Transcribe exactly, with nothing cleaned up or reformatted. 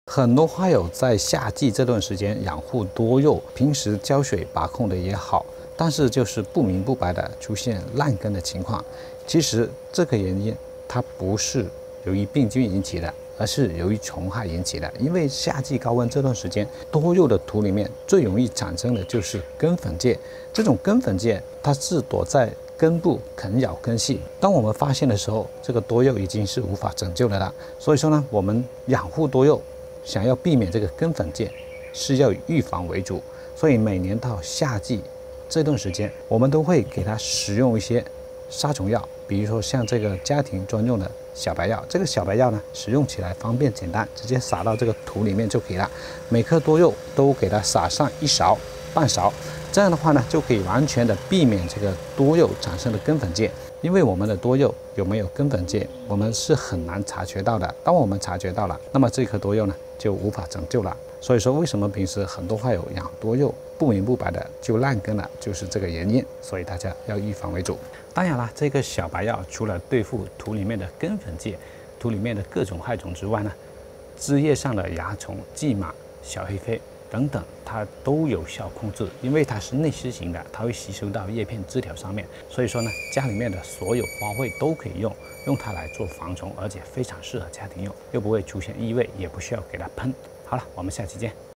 很多花友在夏季这段时间养护多肉，平时浇水把控的也好，但是就是不明不白的出现烂根的情况。其实这个原因它不是由于病菌引起的，而是由于虫害引起的。因为夏季高温这段时间，多肉的土里面最容易产生的就是根粉芥。这种根粉芥它是躲在根部啃咬根系，当我们发现的时候，这个多肉已经是无法拯救的了。所以说呢，我们养护多肉，想要避免这个根粉芥，是要以预防为主。所以每年到夏季这段时间，我们都会给它使用一些杀虫药，比如说像这个家庭专用的小白药。这个小白药呢，使用起来方便简单，直接撒到这个土里面就可以了。每颗多肉都给它撒上一勺、半勺，这样的话呢，就可以完全的避免这个多肉产生的根粉芥。因为我们的多肉有没有根粉芥，我们是很难察觉到的。当我们察觉到了，那么这颗多肉呢，就无法拯救了。所以说，为什么平时很多花友养多肉不明不白的就烂根了，就是这个原因。所以大家要预防为主。当然了，这个小白药除了对付土里面的根粉芥、土里面的各种害虫之外呢，枝叶上的蚜虫、蓟马、小黑飞等等，它都有效控制。因为它是内湿型的，它会吸收到叶片枝条上面，所以说呢，家里面的所有花卉都可以用，用它来做防虫，而且非常适合家庭用，又不会出现异味，也不需要给它喷。好了，我们下期见。